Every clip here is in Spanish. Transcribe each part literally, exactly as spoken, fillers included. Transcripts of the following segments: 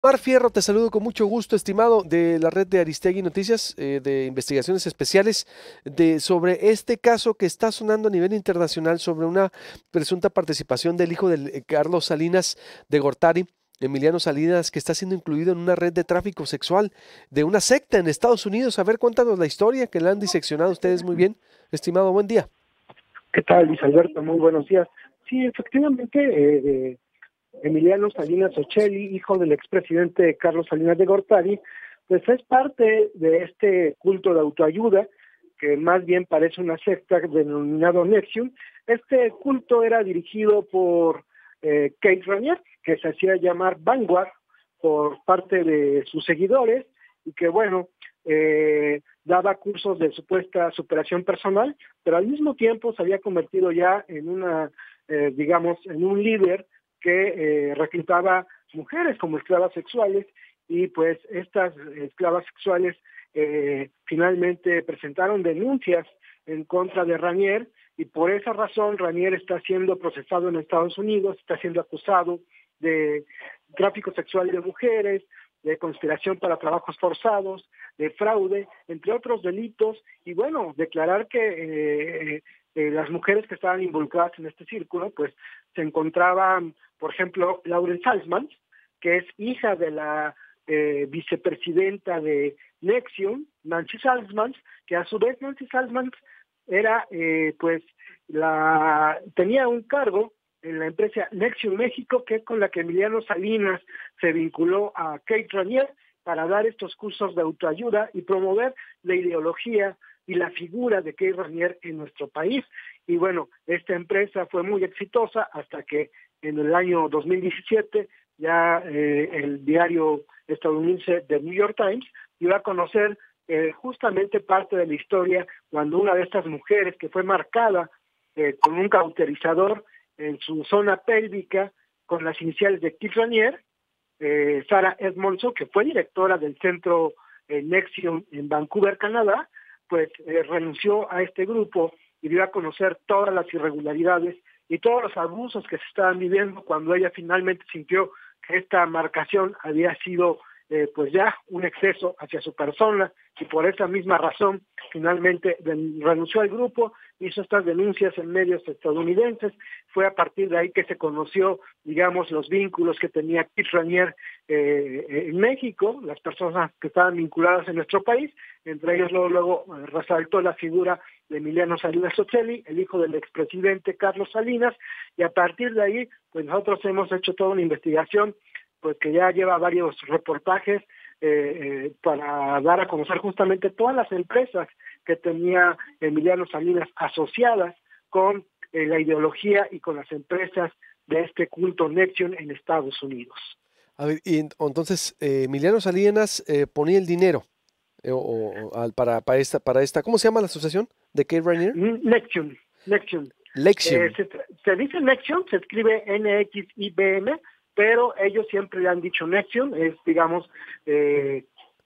Mar Fierro, te saludo con mucho gusto, estimado, de la red de Aristegui Noticias, eh, de investigaciones especiales, de, sobre este caso que está sonando a nivel internacional sobre una presunta participación del hijo de eh, Carlos Salinas de Gortari, Emiliano Salinas, que está siendo incluido en una red de tráfico sexual de una secta en Estados Unidos. A ver, cuéntanos la historia que la han diseccionado ustedes muy bien, estimado, buen día. ¿Qué tal, Luis Alberto? Muy buenos días. Sí, efectivamente, eh, eh, Emiliano Salinas Ocelli, hijo del expresidente Carlos Salinas de Gortari, pues es parte de este culto de autoayuda, que más bien parece una secta denominado Nexium. Este culto era dirigido por eh, Kate Raniere, que se hacía llamar Vanguard por parte de sus seguidores, y que bueno, eh, daba cursos de supuesta superación personal, pero al mismo tiempo se había convertido ya en una, eh, digamos, en un líder que eh, reclutaba mujeres como esclavas sexuales, y pues estas esclavas sexuales eh, finalmente presentaron denuncias en contra de Raniere, y por esa razón Raniere está siendo procesado en Estados Unidos, está siendo acusado de tráfico sexual de mujeres, de conspiración para trabajos forzados, de fraude, entre otros delitos, y bueno, declarar que eh, eh, las mujeres que estaban involucradas en este círculo, pues se encontraban, por ejemplo, Lauren Salzman, que es hija de la eh, vicepresidenta de Nexium, Nancy Salzman, que a su vez Nancy Salzman era, eh, pues, la tenía un cargo en la empresa Nexium México, que es con la que Emiliano Salinas se vinculó a Kate Raniere para dar estos cursos de autoayuda y promover la ideología y la figura de Kate Raniere en nuestro país. Y bueno, esta empresa fue muy exitosa hasta que en el año dos mil diecisiete ya eh, el diario estadounidense The New York Times dio a conocer eh, justamente parte de la historia cuando una de estas mujeres que fue marcada eh, con un cauterizador en su zona pélvica con las iniciales de Kate Raniere, eh, Sarah Edmondson, que fue directora del centro eh, Nexium en Vancouver, Canadá, pues eh, renunció a este grupo y dio a conocer todas las irregularidades y todos los abusos que se estaban viviendo cuando ella finalmente sintió que esta marcación había sido eh, pues ya un exceso hacia su persona, y por esa misma razón finalmente renunció al grupo, hizo estas denuncias en medios estadounidenses. Fue a partir de ahí que se conoció, digamos, los vínculos que tenía Kate Raniere eh, en México, las personas que estaban vinculadas en nuestro país, entre ellos luego, luego eh, resaltó la figura de Emiliano Salinas Ocelli, el hijo del expresidente Carlos Salinas, y a partir de ahí, pues nosotros hemos hecho toda una investigación, pues que ya lleva varios reportajes eh, eh, para dar a conocer justamente todas las empresas que tenía Emiliano Salinas asociadas con eh, la ideología y con las empresas de este culto Nexium en Estados Unidos. A ver, y entonces eh, Emiliano Salinas eh, ponía el dinero eh, o, o, al- para, para, esta, para esta, ¿cómo se llama la asociación de Kate Rainier? Nexium, Nexium. Eh, Lexium. se, se dice Nexium, se escribe N X I B M, pero ellos siempre le han dicho Nexium, es, digamos, eh,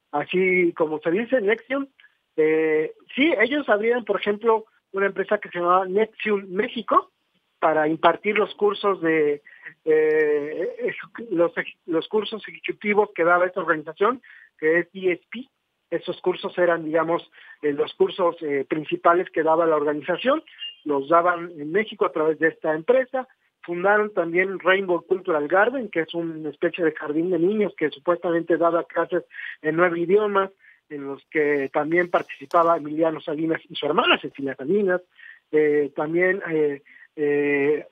así como se dice, Nexium. Eh, sí, ellos abrían, por ejemplo, una empresa que se llamaba Nexium México para impartir los cursos de eh, los, los cursos ejecutivos que daba esta organización, que es E S P. Esos cursos eran, digamos, eh, los cursos eh, principales que daba la organización, los daban en México a través de esta empresa. Fundaron también Rainbow Cultural Garden, que es una especie de jardín de niños que supuestamente daba clases en nueve idiomas, en los que también participaba Emiliano Salinas y su hermana Cecilia Salinas. Eh, también eh, eh,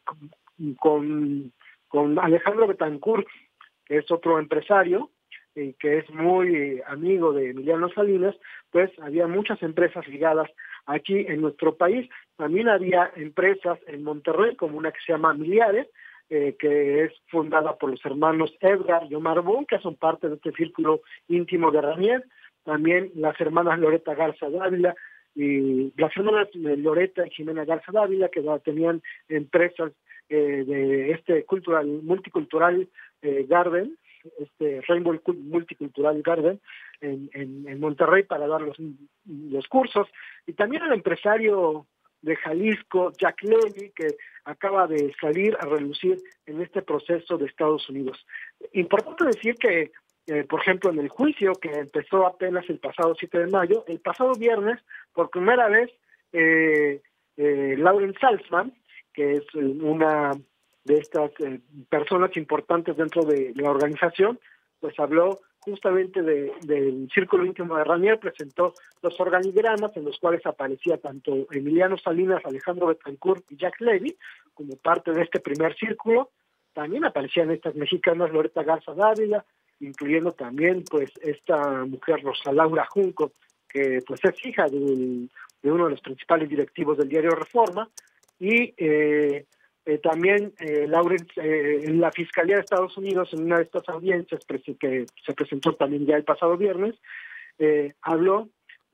con, con Alejandro Betancourt, que es otro empresario, eh, que es muy eh, amigo de Emiliano Salinas, pues había muchas empresas ligadas aquí en nuestro país. También había empresas en Monterrey, como una que se llama Miliares, eh, que es fundada por los hermanos Edgar y Omar Bon, que son parte de este círculo íntimo de Raniere. También las hermanas Loreta Garza Dávila, y las hermanas Loreta y Jimena Garza Dávila, que tenían empresas eh, de este cultural, multicultural eh, garden, este Rainbow Multicultural Garden en, en, en Monterrey, para dar los, los cursos. Y también el empresario de Jalisco, Jack Levy, que acaba de salir a relucir en este proceso de Estados Unidos. Importante decir que eh, por ejemplo, en el juicio que empezó apenas el pasado siete de mayo, el pasado viernes, por primera vez, eh, eh, Lauren Salzman, que es eh, una de estas eh, personas importantes dentro de la organización, pues habló justamente de, del círculo íntimo de Ranier, presentó los organigramas en los cuales aparecía tanto Emiliano Salinas, Alejandro Betancourt y Jack Levy, como parte de este primer círculo. También aparecían estas mexicanas, Loreta Garza Dávila, incluyendo también pues esta mujer Rosa Laura Junco, que pues es hija de, de uno de los principales directivos del diario Reforma, y eh, eh, también eh, Lawrence, eh, en la Fiscalía de Estados Unidos, en una de estas audiencias que se presentó también ya el pasado viernes, eh, habló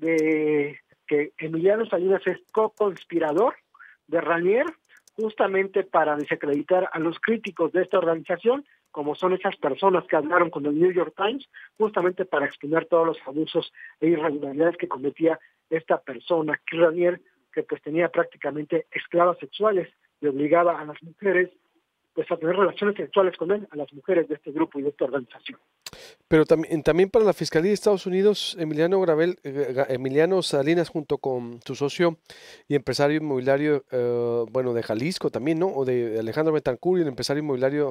de que Emiliano Salinas es co-conspirador de Ranier, justamente para desacreditar a los críticos de esta organización, como son esas personas que hablaron con el New York Times, justamente para exponer todos los abusos e irregularidades que cometía esta persona, Ranier, que pues tenía prácticamente esclavas sexuales y obligaba a las mujeres pues a tener relaciones sexuales con él, a las mujeres de este grupo y de esta organización. Pero también, también para la Fiscalía de Estados Unidos, Emiliano Gravel, eh, Emiliano Salinas, junto con su socio y empresario inmobiliario, eh, bueno, de Jalisco también, ¿no? O de Alejandro Betancourt y el empresario inmobiliario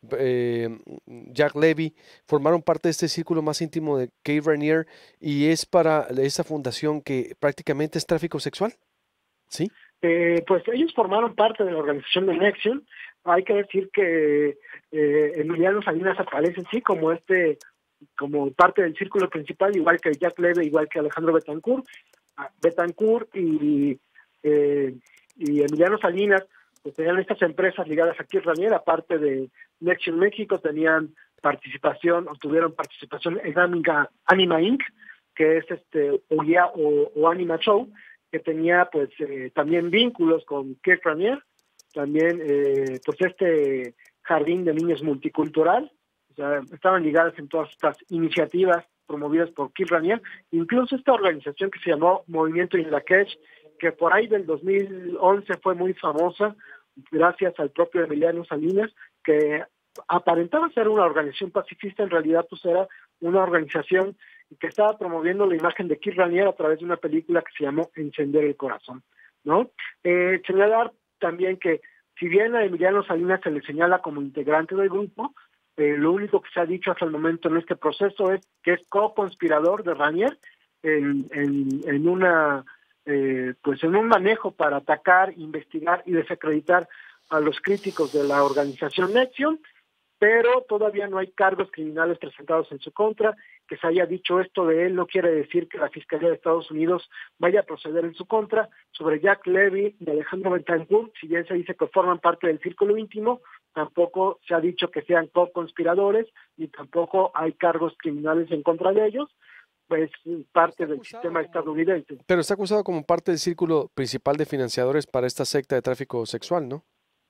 eh, Jack Levy, formaron parte de este círculo más íntimo de Kay Raniere, y es para esa fundación que prácticamente es tráfico sexual, ¿sí? Eh, pues ellos formaron parte de la organización de Nexion. Hay que decir que eh, Emiliano Salinas aparece sí como este, como parte del círculo principal, igual que Jack Levy, igual que Alejandro Betancourt. Betancourt y, eh, y Emiliano Salinas pues tenían estas empresas ligadas a Kay Raniere, aparte de Nexion México, tenían participación, o tuvieron participación en Anima, Anima incorporated, que es este o, o, o Anima Show, que tenía pues eh, también vínculos con Kay Raniere, también eh, pues este jardín de niños multicultural, o sea, estaban ligadas en todas estas iniciativas promovidas por Kay Raniere, incluso esta organización que se llamó Movimiento Inlaquech, que por ahí del dos mil once fue muy famosa, gracias al propio Emiliano Salinas, que aparentaba ser una organización pacifista, en realidad pues era una organización que estaba promoviendo la imagen de Kay Raniere a través de una película que se llamó Encender el Corazón, ¿no? Eh, señalar también que si bien a Emiliano Salinas se le señala como integrante del grupo, eh, lo único que se ha dicho hasta el momento en este proceso es que es co-conspirador de Raniere en, en, en una eh, pues en un manejo para atacar, investigar y desacreditar a los críticos de la organización Nexion, pero todavía no hay cargos criminales presentados en su contra. Que se haya dicho esto de él no quiere decir que la Fiscalía de Estados Unidos vaya a proceder en su contra. Sobre Jack Levy y Alejandro Betancourt, si bien se dice que forman parte del círculo íntimo, tampoco se ha dicho que sean co-conspiradores, ni tampoco hay cargos criminales en contra de ellos, pues parte del sistema como, estadounidense. Pero está acusado como parte del círculo principal de financiadores para esta secta de tráfico sexual, ¿no?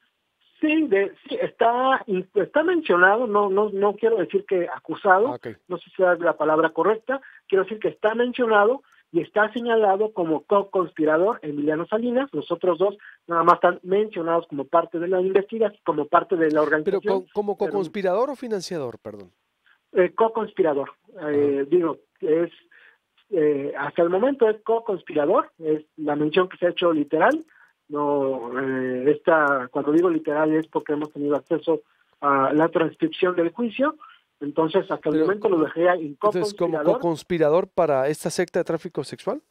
Sí, de, sí, está está mencionado, no no no quiero decir que acusado, okay. No sé si es la palabra correcta, quiero decir que está mencionado y está señalado como co-conspirador Emiliano Salinas. Los otros dos nada más están mencionados como parte de la investigación, como parte de la organización. Pero ¿como co-conspirador o financiador, perdón? Eh, co-conspirador, eh, digo, es eh, hasta el momento es co-conspirador, es la mención que se ha hecho literal. No, eh, esta, cuando digo literal es porque hemos tenido acceso a la transcripción del juicio, entonces hasta el Pero, momento lo dejé en co-conspirador. ¿Como co-conspirador para esta secta de tráfico sexual?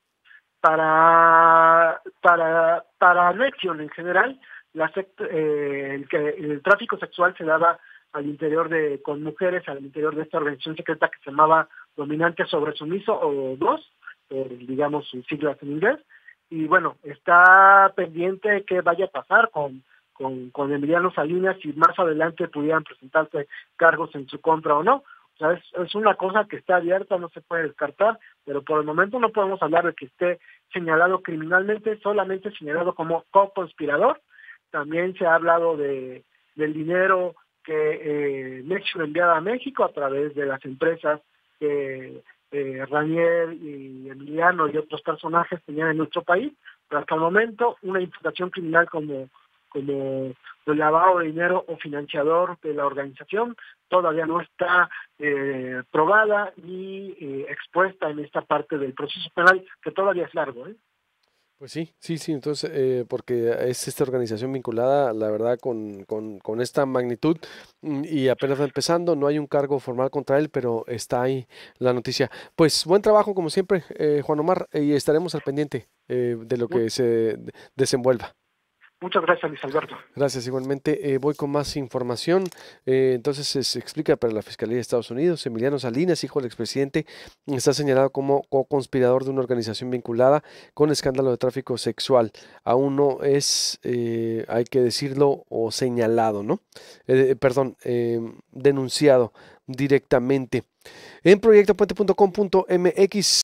Para para para Nexion en general, la secta, eh, el, que, el tráfico sexual se daba al interior de, con mujeres, al interior de esta organización secreta que se llamaba Dominante sobre Sumiso, o dos, eh, digamos sus siglas en inglés. Y bueno, está pendiente qué vaya a pasar con, con, con Emiliano Salinas, si más adelante pudieran presentarse cargos en su contra o no. O sea, es, es una cosa que está abierta, no se puede descartar, pero por el momento no podemos hablar de que esté señalado criminalmente, solamente señalado como co-conspirador. También se ha hablado de del dinero que eh, Nexion enviaba a México a través de las empresas que Eh, Ranier y Emiliano y otros personajes tenían en nuestro país, pero hasta el momento una imputación criminal como como el lavado de dinero o financiador de la organización, todavía no está eh, probada ni eh, expuesta en esta parte del proceso penal, que todavía es largo, ¿eh? Pues sí, sí, sí, entonces, eh, porque es esta organización vinculada, la verdad, con, con, con esta magnitud mm, y apenas va empezando, no hay un cargo formal contra él, pero está ahí la noticia. Pues buen trabajo, como siempre, eh, Juan Omar, y estaremos al pendiente eh, de lo Mu- que se de- desenvuelva. Muchas gracias, Luis Alberto. Gracias, igualmente. Eh, voy con más información. Eh, entonces se se explica para la Fiscalía de Estados Unidos, Emiliano Salinas, hijo del expresidente, está señalado como co-conspirador de una organización vinculada con escándalo de tráfico sexual. Aún no es, eh, hay que decirlo, o señalado, ¿no? Eh, perdón, eh, denunciado directamente. En proyecto puente punto com punto m x